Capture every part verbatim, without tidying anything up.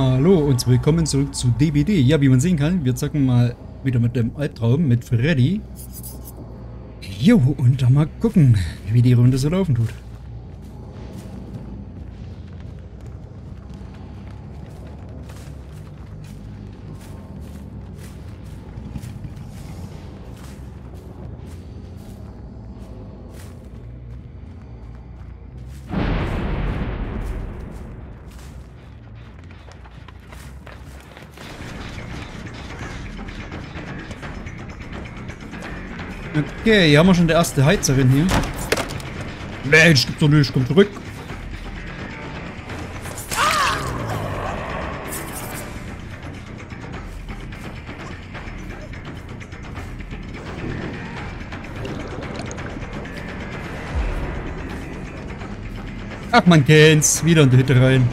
Hallo und willkommen zurück zu D B D. Ja, wie man sehen kann, wir zocken mal wieder mit dem Albtraum mit Freddy. Jo, und dann mal gucken, wie die Runde so laufen tut. Okay, hier haben wir schon die erste Heizerin hier. Mensch, gibt's doch nicht, komm zurück. Ach, man kennt's. Wieder in die Hütte rein.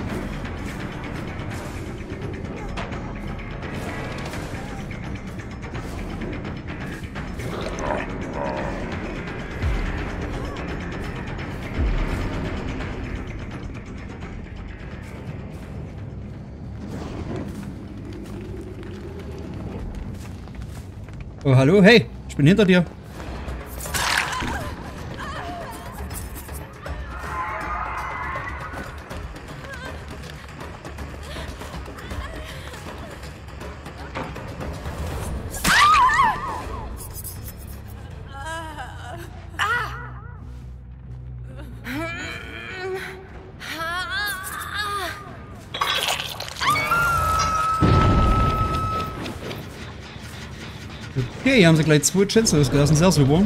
Oh, hallo? Hey, ich bin hinter dir. Okay, hier haben sie gleich zwei Chats losgelassen, sehr super.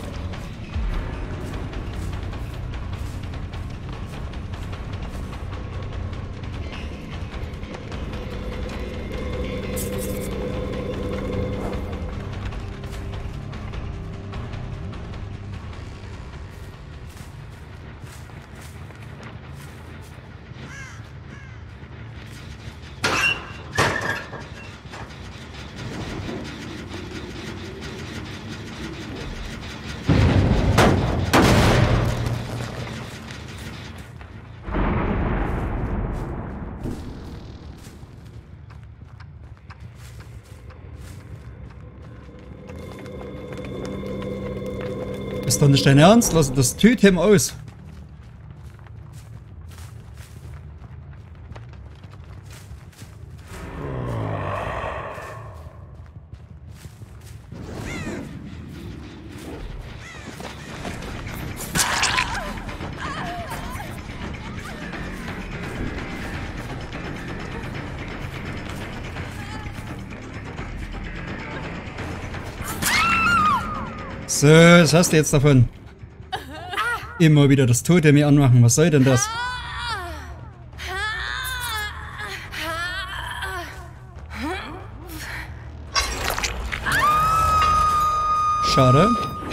Ist doch nicht dein Ernst? Lass das Tötem aus. So, was hast du jetzt davon? Immer wieder das Totem hier anmachen, was soll denn das? Schade.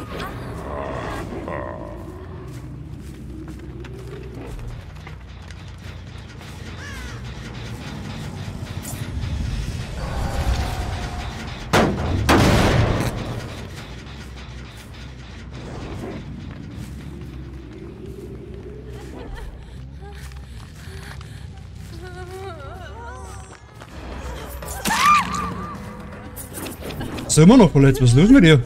Ist immer noch verletzt, was ist los mit dir?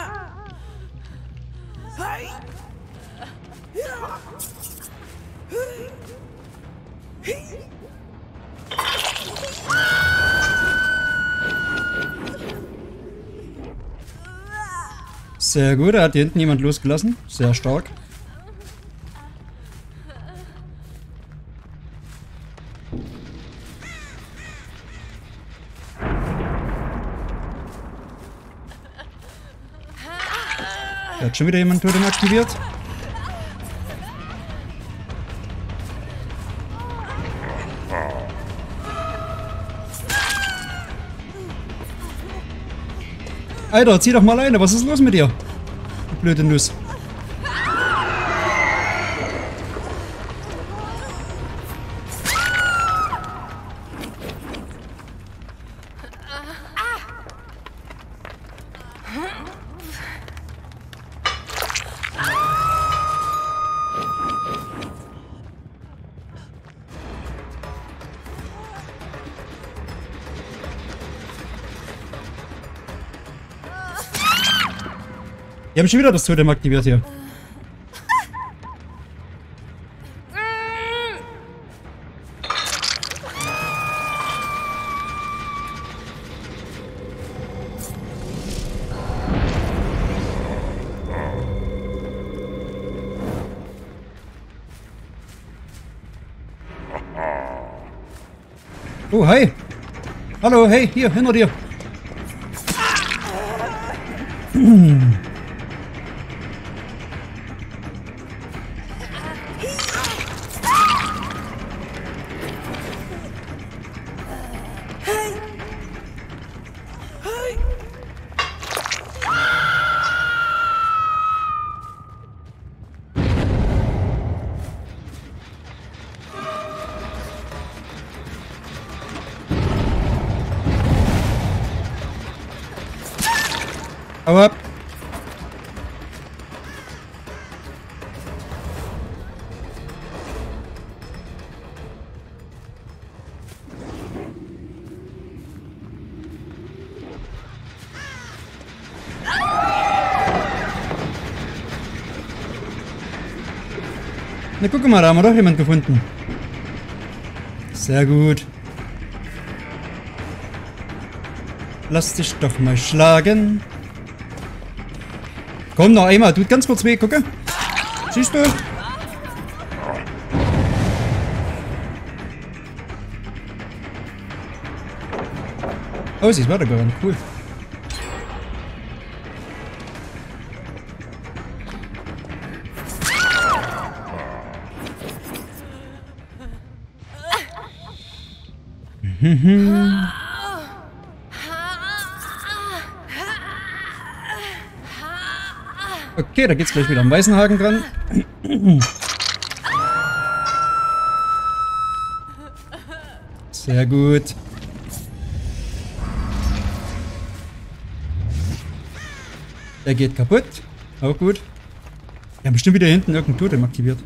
Sehr gut, da hat hier hinten jemand losgelassen. Sehr stark. Da hat schon wieder jemand Totem aktiviert. Alter, zieh doch mal alleine, was ist los mit dir? Du blöde Nuss. Die haben schon wieder das Totem aktiviert hier. Oh, hi. Hallo, hey, hier, hinter dir. Hau ab. Na guck mal, da haben wir doch jemand gefunden. Sehr gut. Lass dich doch mal schlagen. Komm, noch einmal. Tut ganz kurz weh. Gucke. Siehst du? Oh, sie ist weitergegangen. Cool. Okay, da geht's gleich wieder am Weißenhaken dran. Sehr gut. Der geht kaputt. Auch gut. Wir haben bestimmt wieder hinten irgendein Totem aktiviert.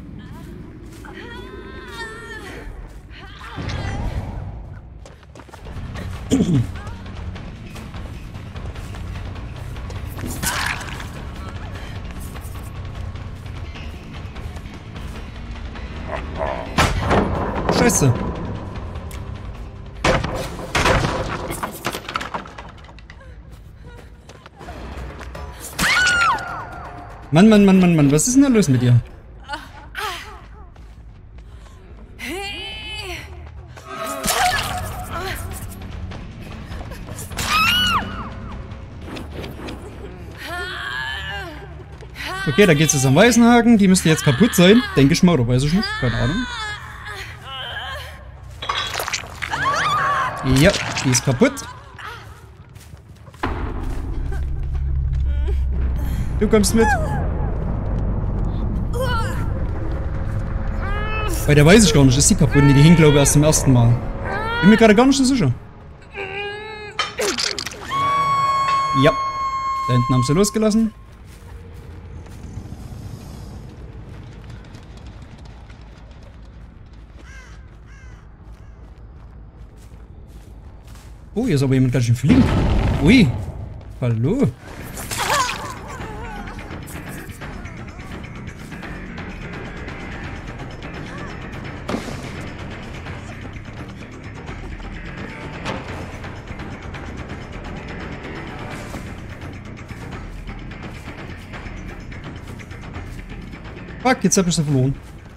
Scheiße. Mann, Mann, Mann, Mann, Mann, was ist denn da los mit dir? Okay, da geht's jetzt am Weißenhaken. Die müsste jetzt kaputt sein. Denke ich mal, oder weiß ich nicht. Keine Ahnung. Ja, die ist kaputt. Du kommst mit. Bei der weiß ich gar nicht, ist die kaputt? Nee, die hing glaube ich erst zum ersten Mal. Bin mir gerade gar nicht so sicher. Ja. Da hinten haben sie losgelassen. Oh, hier ist aber jemand ganz schön flink. Ui. Hallo. Fuck, jetzt hab ich sie verloren.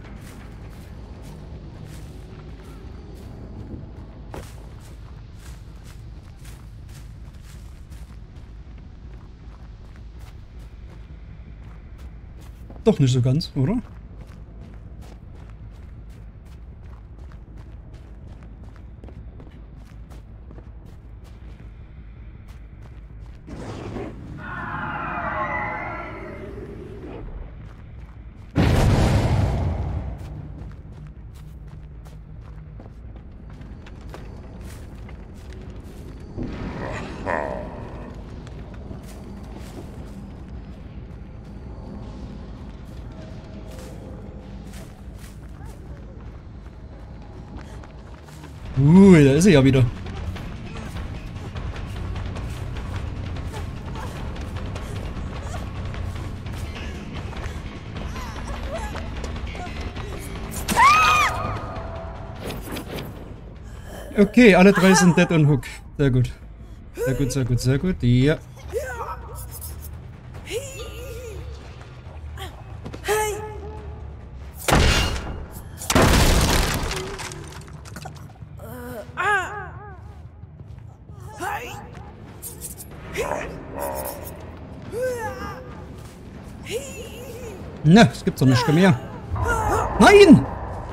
Doch nicht so ganz, oder? Uh, da ist er ja wieder. Okay, alle drei sind dead on hook. Sehr gut. Sehr gut, sehr gut, sehr gut. Ja. Na, das gibt's doch nicht, komm her. Nein!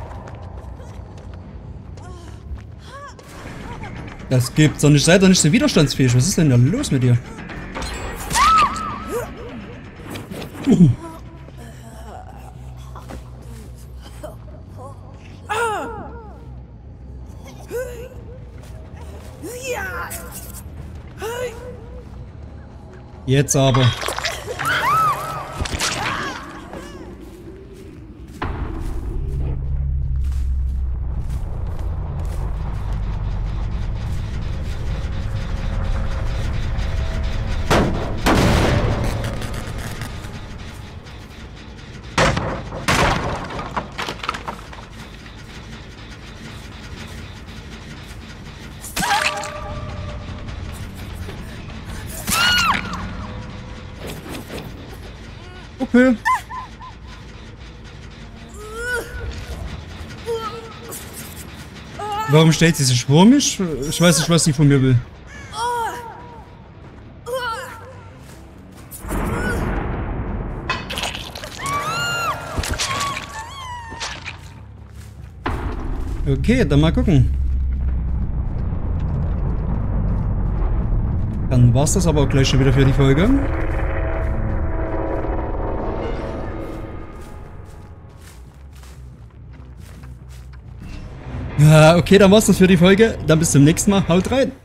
Das gibt's doch nicht. Seid doch nicht so widerstandsfähig. Was ist denn da los mit dir? Uh. Jetzt aber. Okay. Warum stellt sie sich vor mich? Ich weiß nicht, was sie von mir will. Okay, dann mal gucken. Dann war's das aber auch gleich schon wieder für die Folge. Ja, okay, dann war's das für die Folge. Dann bis zum nächsten Mal. Haut rein!